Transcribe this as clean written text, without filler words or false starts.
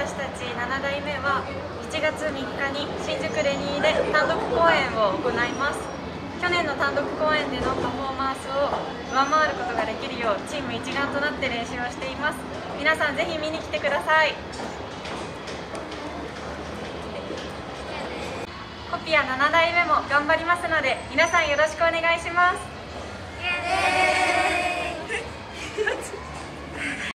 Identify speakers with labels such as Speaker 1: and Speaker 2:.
Speaker 1: 私たち7代目は7月3日に新宿レニーで単独公演を行います。去年の単独公演でのパフォーマンスを上回ることができるようチーム一丸となって練習をしています。皆さんぜひ見に来てください。コピア7代目も頑張りますので皆さんよろしくお願いします。